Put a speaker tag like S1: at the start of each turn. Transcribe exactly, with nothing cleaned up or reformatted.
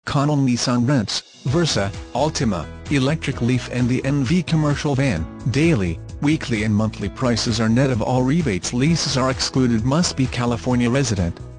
S1: Connell Nissan rents, Versa, Altima, electric Leaf and the N V commercial van. Daily, weekly and monthly prices are net of all rebates. Leases are excluded. Must be California resident.